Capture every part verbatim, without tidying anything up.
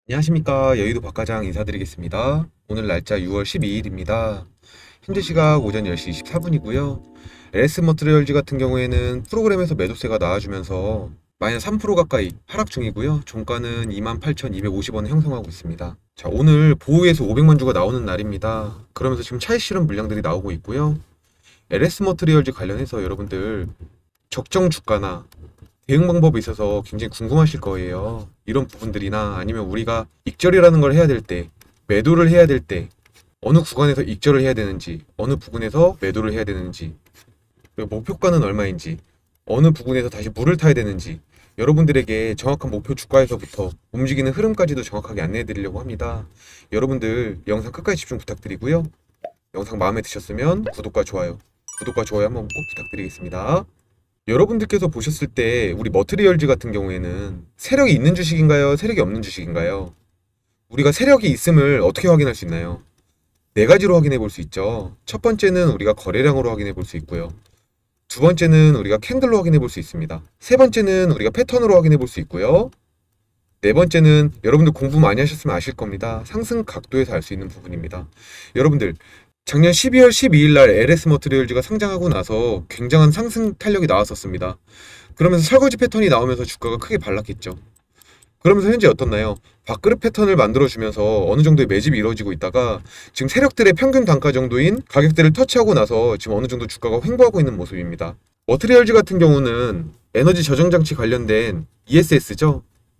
안녕하십니까. 여의도 박과장 인사드리겠습니다. 오늘 날짜 유월 십이일입니다. 현재 시각 오전 열 시 이십사 분이고요. 엘에스 머트리얼즈 같은 경우에는 프로그램에서 매도세가 나와주면서 마이너스 삼 퍼센트 가까이 하락 중이고요. 종가는 이만 팔천이백오십 원을 형성하고 있습니다. 자, 오늘 보호에서 오백만 주가 나오는 날입니다. 그러면서 지금 차익 실현 물량들이 나오고 있고요. 엘에스 머트리얼즈 관련해서 여러분들 적정 주가나 대응 방법에 있어서 굉장히 궁금하실 거예요. 이런 부분들이나 아니면 우리가 익절이라는 걸 해야 될 때, 매도를 해야 될 때 어느 구간에서 익절을 해야 되는지, 어느 부분에서 매도를 해야 되는지, 그리고 목표가는 얼마인지, 어느 부분에서 다시 물을 타야 되는지 여러분들에게 정확한 목표 주가에서부터 움직이는 흐름까지도 정확하게 안내해 드리려고 합니다. 여러분들 영상 끝까지 집중 부탁드리고요. 영상 마음에 드셨으면 구독과 좋아요, 구독과 좋아요 한번 꼭 부탁드리겠습니다. 여러분들께서 보셨을 때 우리 머트리얼즈 같은 경우에는 세력이 있는 주식인가요? 세력이 없는 주식인가요? 우리가 세력이 있음을 어떻게 확인할 수 있나요? 네 가지로 확인해 볼 수 있죠. 첫 번째는 우리가 거래량으로 확인해 볼 수 있고요. 두 번째는 우리가 캔들로 확인해 볼 수 있습니다. 세 번째는 우리가 패턴으로 확인해 볼 수 있고요. 네 번째는 여러분들 공부 많이 하셨으면 아실 겁니다. 상승 각도에서 알 수 있는 부분입니다. 여러분들 작년 십이월 십이일 날 엘에스 머트리얼즈가 상장하고 나서 굉장한 상승 탄력이 나왔었습니다. 그러면서 설거지 패턴이 나오면서 주가가 크게 반락했죠. 그러면서 현재 어떻나요? 밥그릇 패턴을 만들어주면서 어느 정도의 매집이 이루어지고 있다가 지금 세력들의 평균 단가 정도인 가격대를 터치하고 나서 지금 어느 정도 주가가 횡보하고 있는 모습입니다. 머트리얼즈 같은 경우는 에너지 저장장치 관련된 이에스에스죠.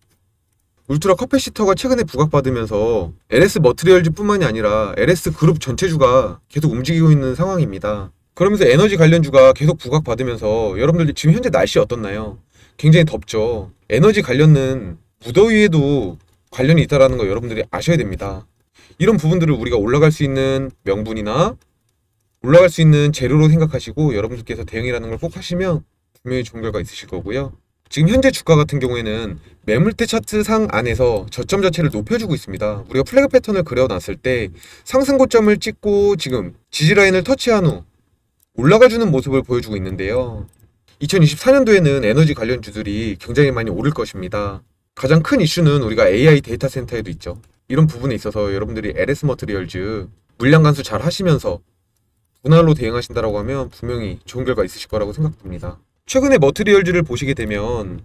울트라 커패시터가 최근에 부각받으면서 엘에스 머트리얼즈 뿐만이 아니라 엘에스 그룹 전체주가 계속 움직이고 있는 상황입니다. 그러면서 에너지 관련주가 계속 부각받으면서 여러분들 지금 현재 날씨 어떻나요? 굉장히 덥죠. 에너지 관련은 무더위에도 관련이 있다는 거 여러분들이 아셔야 됩니다. 이런 부분들을 우리가 올라갈 수 있는 명분이나 올라갈 수 있는 재료로 생각하시고 여러분들께서 대응이라는 걸 꼭 하시면 분명히 좋은 결과 있으실 거고요. 지금 현재 주가 같은 경우에는 매물대 차트 상 안에서 저점 자체를 높여주고 있습니다. 우리가 플래그 패턴을 그려놨을 때 상승 고점을 찍고 지금 지지라인을 터치한 후 올라가주는 모습을 보여주고 있는데요. 이천이십사 년도에는 에너지 관련주들이 굉장히 많이 오를 것입니다. 가장 큰 이슈는 우리가 에이아이 데이터 센터에도 있죠. 이런 부분에 있어서 여러분들이 엘에스 머트리얼즈 물량 간수 잘 하시면서 분할로 대응하신다라고 하면 분명히 좋은 결과 있으실 거라고 생각됩니다. 최근에 머트리얼즈를 보시게 되면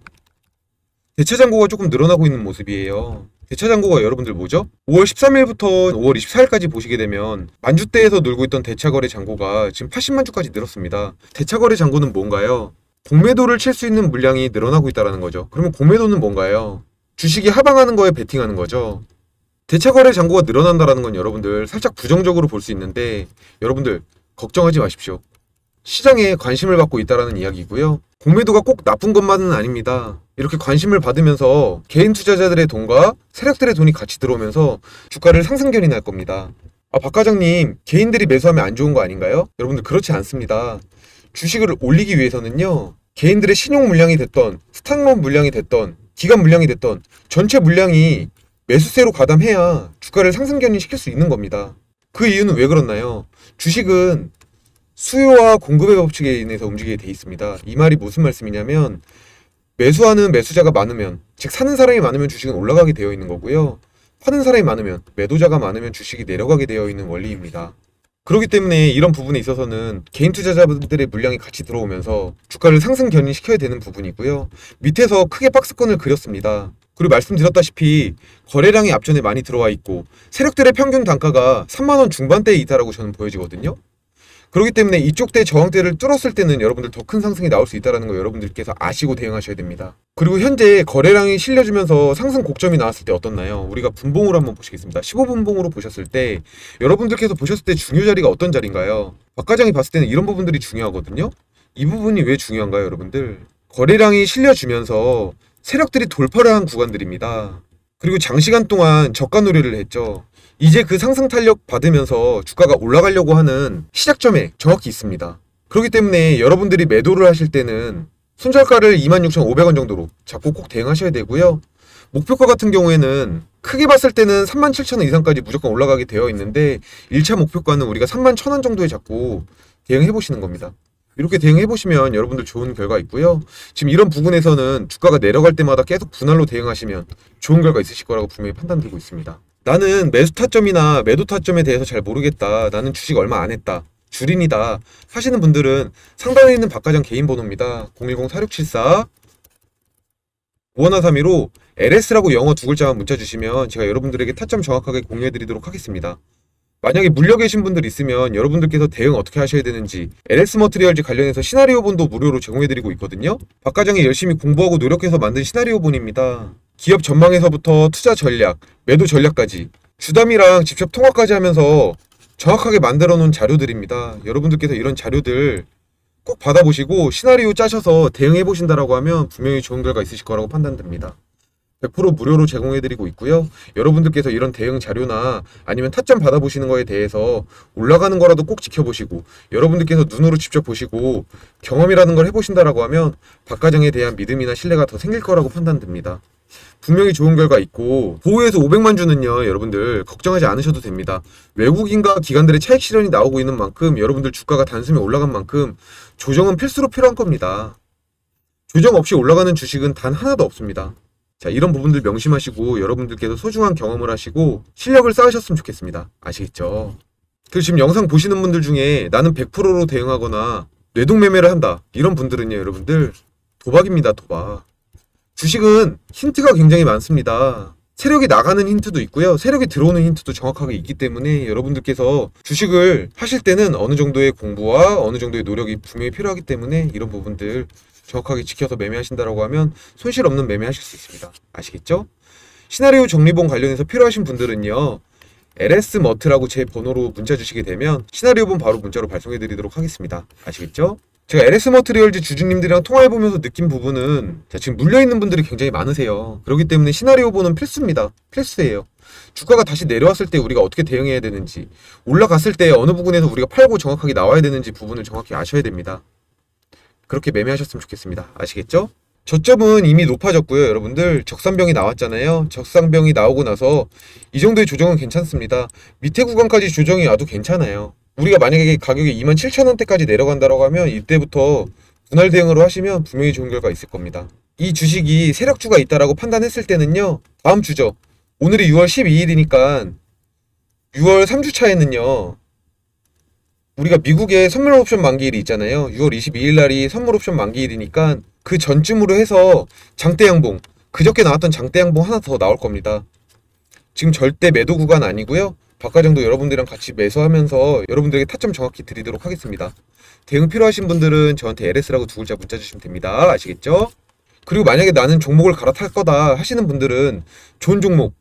대차 잔고가 조금 늘어나고 있는 모습이에요. 대차 잔고가 여러분들 뭐죠? 오월 십삼일부터 오월 이십사일까지 보시게 되면 만주대에서 놀고 있던 대차 거래 잔고가 지금 팔십만 주까지 늘었습니다. 대차 거래 잔고는 뭔가요? 공매도를 칠 수 있는 물량이 늘어나고 있다는 거죠. 그러면 공매도는 뭔가요? 주식이 하방하는 거에 베팅하는 거죠. 대차 거래 잔고가 늘어난다는 건 여러분들 살짝 부정적으로 볼 수 있는데 여러분들 걱정하지 마십시오. 시장에 관심을 받고 있다는 이야기고요. 공매도가 꼭 나쁜 것만은 아닙니다. 이렇게 관심을 받으면서 개인 투자자들의 돈과 세력들의 돈이 같이 들어오면서 주가를 상승견이 날 겁니다. 아, 박 과장님, 개인들이 매수하면 안 좋은 거 아닌가요? 여러분들 그렇지 않습니다. 주식을 올리기 위해서는요, 개인들의 신용 물량이 됐던, 스탁론 물량이 됐던, 기간 물량이 됐던 전체 물량이 매수세로 가담해야 주가를 상승견이 시킬 수 있는 겁니다. 그 이유는 왜 그렇나요? 주식은 수요와 공급의 법칙에 인해서 움직이게 돼 있습니다. 이 말이 무슨 말씀이냐면 매수하는 매수자가 많으면, 즉 사는 사람이 많으면 주식은 올라가게 되어 있는 거고요. 파는 사람이 많으면, 매도자가 많으면 주식이 내려가게 되어 있는 원리입니다. 그렇기 때문에 이런 부분에 있어서는 개인 투자자분들의 물량이 같이 들어오면서 주가를 상승 견인시켜야 되는 부분이고요. 밑에서 크게 박스권을 그렸습니다. 그리고 말씀드렸다시피 거래량이 앞전에 많이 들어와 있고 세력들의 평균 단가가 삼만 원 중반대에 있다라고 저는 보여지거든요. 그렇기 때문에 이쪽 대 저항대를 뚫었을 때는 여러분들 더 큰 상승이 나올 수 있다는 거 여러분들께서 아시고 대응하셔야 됩니다. 그리고 현재 거래량이 실려주면서 상승 곡점이 나왔을 때 어떻나요? 우리가 분봉으로 한번 보시겠습니다. 십오 분봉으로 보셨을 때 여러분들께서 보셨을 때 중요 자리가 어떤 자리인가요? 박 과장이 봤을 때는 이런 부분들이 중요하거든요. 이 부분이 왜 중요한가요, 여러분들? 거래량이 실려주면서 세력들이 돌파를 한 구간들입니다. 그리고 장시간 동안 저가 노래를 했죠. 이제 그 상승 탄력 받으면서 주가가 올라가려고 하는 시작점에 정확히 있습니다. 그렇기 때문에 여러분들이 매도를 하실 때는 손절가를 이만 육천오백 원 정도로 잡고 꼭 대응하셔야 되고요. 목표가 같은 경우에는 크게 봤을 때는 삼만 칠천 원 이상까지 무조건 올라가게 되어 있는데 일 차 목표가는 우리가 삼만 천 원 정도에 잡고 대응해 보시는 겁니다. 이렇게 대응해보시면 여러분들 좋은 결과 있고요. 지금 이런 부분에서는 주가가 내려갈 때마다 계속 분할로 대응하시면 좋은 결과 있으실 거라고 분명히 판단되고 있습니다. 나는 매수 타점이나 매도 타점에 대해서 잘 모르겠다. 나는 주식 얼마 안 했다. 주린이다. 하시는 분들은 상단에 있는 박과장 개인 번호입니다. 공일공 사육칠사 오일삼이로 엘에스라고 영어 두 글자만 문자 주시면 제가 여러분들에게 타점 정확하게 공유해드리도록 하겠습니다. 만약에 물려 계신 분들 있으면 여러분들께서 대응 어떻게 하셔야 되는지 엘에스 머트리얼즈 관련해서 시나리오본도 무료로 제공해드리고 있거든요. 박과장이 열심히 공부하고 노력해서 만든 시나리오본입니다. 기업 전망에서부터 투자 전략, 매도 전략까지 주담이랑 직접 통화까지 하면서 정확하게 만들어 놓은 자료들입니다. 여러분들께서 이런 자료들 꼭 받아보시고 시나리오 짜셔서 대응해 보신다라고 하면 분명히 좋은 결과 있으실 거라고 판단됩니다. 백 퍼센트 무료로 제공해드리고 있고요. 여러분들께서 이런 대응 자료나 아니면 타점 받아보시는 거에 대해서 올라가는 거라도 꼭 지켜보시고 여러분들께서 눈으로 직접 보시고 경험이라는 걸 해보신다라고 하면 박과장에 대한 믿음이나 신뢰가 더 생길 거라고 판단됩니다. 분명히 좋은 결과 있고 보호에서 오백만 주는요 여러분들 걱정하지 않으셔도 됩니다. 외국인과 기관들의 차익 실현이 나오고 있는 만큼 여러분들 주가가 단숨에 올라간 만큼 조정은 필수로 필요한 겁니다. 조정 없이 올라가는 주식은 단 하나도 없습니다. 자, 이런 부분들 명심하시고 여러분들께서 소중한 경험을 하시고 실력을 쌓으셨으면 좋겠습니다. 아시겠죠? 그리고 지금 영상 보시는 분들 중에 나는 백 퍼센트로 대응하거나 뇌동매매를 한다 이런 분들은요 여러분들 도박입니다. 도박. 주식은 힌트가 굉장히 많습니다. 세력이 나가는 힌트도 있고요. 세력이 들어오는 힌트도 정확하게 있기 때문에 여러분들께서 주식을 하실 때는 어느 정도의 공부와 어느 정도의 노력이 분명히 필요하기 때문에 이런 부분들 정확하게 지켜서 매매하신다라고 하면 손실 없는 매매하실 수 있습니다. 아시겠죠? 시나리오 정리본 관련해서 필요하신 분들은요. 엘에스 머트라고 제 번호로 문자 주시게 되면 시나리오본 바로 문자로 발송해 드리도록 하겠습니다. 아시겠죠? 제가 엘에스 머트리얼즈 주주님들이랑 통화해보면서 느낀 부분은 자, 지금 물려있는 분들이 굉장히 많으세요. 그렇기 때문에 시나리오본은 필수입니다. 필수예요. 주가가 다시 내려왔을 때 우리가 어떻게 대응해야 되는지 올라갔을 때 어느 부분에서 우리가 팔고 정확하게 나와야 되는지 부분을 정확히 아셔야 됩니다. 그렇게 매매하셨으면 좋겠습니다. 아시겠죠? 저점은 이미 높아졌고요. 여러분들 적산병이 나왔잖아요. 적산병이 나오고 나서 이 정도의 조정은 괜찮습니다. 밑에 구간까지 조정이 와도 괜찮아요. 우리가 만약에 가격이 이만 칠천 원대까지 내려간다고 하면 이때부터 분할 대응으로 하시면 분명히 좋은 결과 있을 겁니다. 이 주식이 세력주가 있다라고 판단했을 때는요. 다음 주죠. 오늘이 유월 십이일이니까 유월 삼 주 차에는요. 우리가 미국에 선물 옵션 만기일이 있잖아요. 유월 이십이일 날이 선물 옵션 만기일이니까 그 전쯤으로 해서 장대 양봉, 그저께 나왔던 장대 양봉 하나 더 나올 겁니다. 지금 절대 매도 구간 아니고요. 박과장도 여러분들이랑 같이 매수하면서 여러분들에게 타점 정확히 드리도록 하겠습니다. 대응 필요하신 분들은 저한테 엘에스라고 두 글자 문자 주시면 됩니다. 아시겠죠? 그리고 만약에 나는 종목을 갈아탈 거다 하시는 분들은 좋은 종목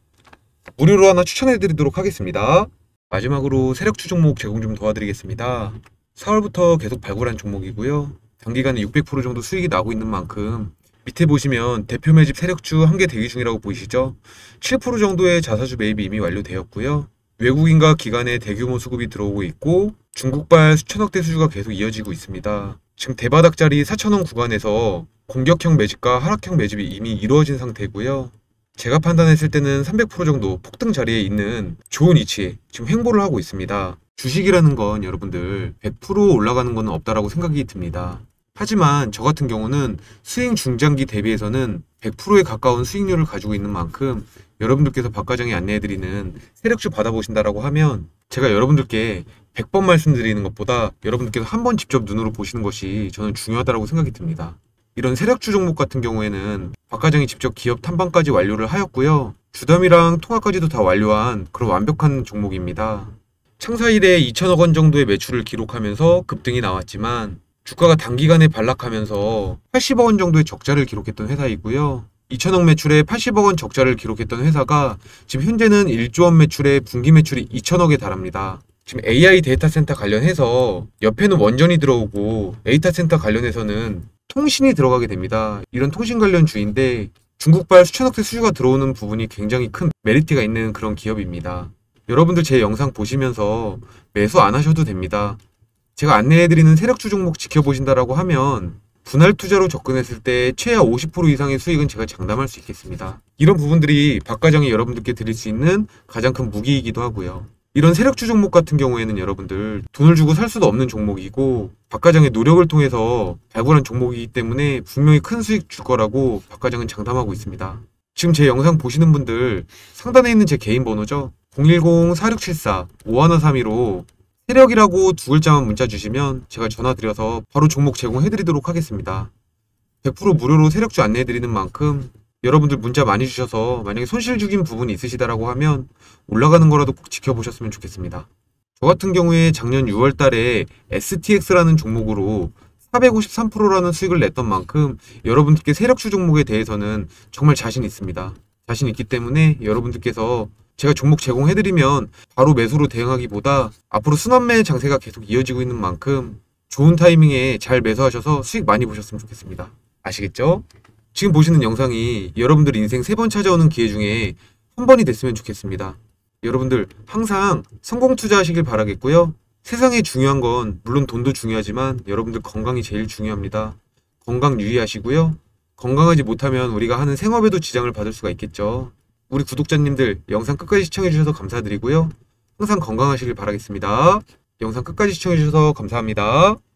무료로 하나 추천해 드리도록 하겠습니다. 마지막으로 세력주 종목 제공 좀 도와드리겠습니다. 사월부터 계속 발굴한 종목이고요. 단기간에 육백 퍼센트 정도 수익이 나고 있는 만큼 밑에 보시면 대표 매집 세력주 한 개 대기 중이라고 보이시죠? 칠 퍼센트 정도의 자사주 매입이 이미 완료되었고요. 외국인과 기관의 대규모 수급이 들어오고 있고 중국발 수천억대 수주가 계속 이어지고 있습니다. 지금 대바닥짜리 사천 원 구간에서 공격형 매집과 하락형 매집이 이미 이루어진 상태고요. 제가 판단했을 때는 삼백 퍼센트 정도 폭등 자리에 있는 좋은 위치에 지금 횡보를 하고 있습니다. 주식이라는 건 여러분들 백 퍼센트 올라가는 건 없다라고 생각이 듭니다. 하지만 저 같은 경우는 수익 중장기 대비해서는 백 퍼센트에 가까운 수익률을 가지고 있는 만큼 여러분들께서 박과장이 안내해드리는 세력주 받아보신다라고 하면 제가 여러분들께 백 번 말씀드리는 것보다 여러분들께서 한 번 직접 눈으로 보시는 것이 저는 중요하다고 생각이 듭니다. 이런 세력주 종목 같은 경우에는 박과장이 직접 기업 탐방까지 완료를 하였고요. 주담이랑 통화까지도 다 완료한 그런 완벽한 종목입니다. 창사 이래 이천억 원 정도의 매출을 기록하면서 급등이 나왔지만 주가가 단기간에 반락하면서 팔십억 원 정도의 적자를 기록했던 회사이고요. 이천억 매출에 팔십억 원 적자를 기록했던 회사가 지금 현재는 일조 원 매출에 분기 매출이 이천억에 달합니다. 지금 에이아이 데이터 센터 관련해서 옆에는 원전이 들어오고 데이터 센터 관련해서는 통신이 들어가게 됩니다. 이런 통신 관련 주인데 중국발 수천억대 수주가 들어오는 부분이 굉장히 큰 메리트가 있는 그런 기업입니다. 여러분들 제 영상 보시면서 매수 안 하셔도 됩니다. 제가 안내해드리는 세력주 종목 지켜보신다라고 하면 분할 투자로 접근했을 때 최하 오십 퍼센트 이상의 수익은 제가 장담할 수 있겠습니다. 이런 부분들이 박과장이 여러분들께 드릴 수 있는 가장 큰 무기이기도 하고요. 이런 세력주 종목 같은 경우에는 여러분들 돈을 주고 살 수도 없는 종목이고 박과장의 노력을 통해서 발굴한 종목이기 때문에 분명히 큰 수익 줄 거라고 박과장은 장담하고 있습니다. 지금 제 영상 보시는 분들 상단에 있는 제 개인 번호죠. 공일공 사육칠사 오일삼이로 세력이라고 두 글자만 문자 주시면 제가 전화 드려서 바로 종목 제공해 드리도록 하겠습니다. 백 퍼센트 무료로 세력주 안내해 드리는 만큼 여러분들 문자 많이 주셔서 만약에 손실 죽인 부분이 있으시다라고 하면 올라가는 거라도 꼭 지켜보셨으면 좋겠습니다. 저 같은 경우에 작년 유월 달에 에스티엑스라는 종목으로 사백오십삼 퍼센트라는 수익을 냈던 만큼 여러분들께 세력주 종목에 대해서는 정말 자신 있습니다. 자신 있기 때문에 여러분들께서 제가 종목 제공해드리면 바로 매수로 대응하기보다 앞으로 순환매 장세가 계속 이어지고 있는 만큼 좋은 타이밍에 잘 매수하셔서 수익 많이 보셨으면 좋겠습니다. 아시겠죠? 지금 보시는 영상이 여러분들 인생 세 번 찾아오는 기회 중에 한 번이 됐으면 좋겠습니다. 여러분들 항상 성공 투자하시길 바라겠고요. 세상에 중요한 건 물론 돈도 중요하지만 여러분들 건강이 제일 중요합니다. 건강 유의하시고요. 건강하지 못하면 우리가 하는 생업에도 지장을 받을 수가 있겠죠. 우리 구독자님들 영상 끝까지 시청해주셔서 감사드리고요. 항상 건강하시길 바라겠습니다. 영상 끝까지 시청해주셔서 감사합니다.